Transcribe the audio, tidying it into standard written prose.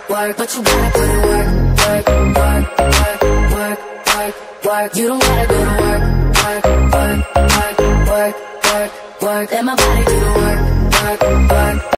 work, but you gotta put in work, work, work, work, work, work, work. You don't gotta go to work, work, work, work, work, work, work. Let my body do the work, work, work.